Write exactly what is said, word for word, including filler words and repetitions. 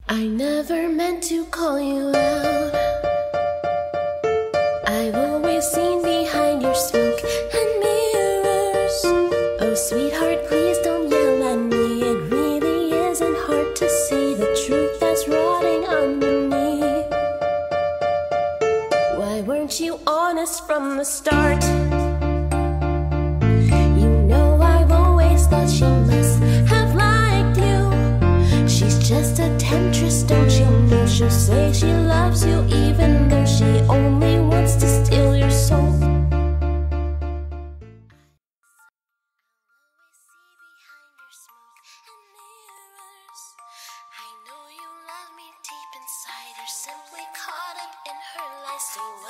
I never meant to call you out. I've always seen behind your smoke and mirrors. Oh sweetheart, please don't yell at me. It really isn't hard to see the truth that's rotting underneath. Why weren't you honest from the start? You know I've always thought she must have liked you. She's just a temptress, don't you know? She'll say she loves you even though she only wants to steal your soul. I know you love me deep inside. You're simply caught up in her lies. So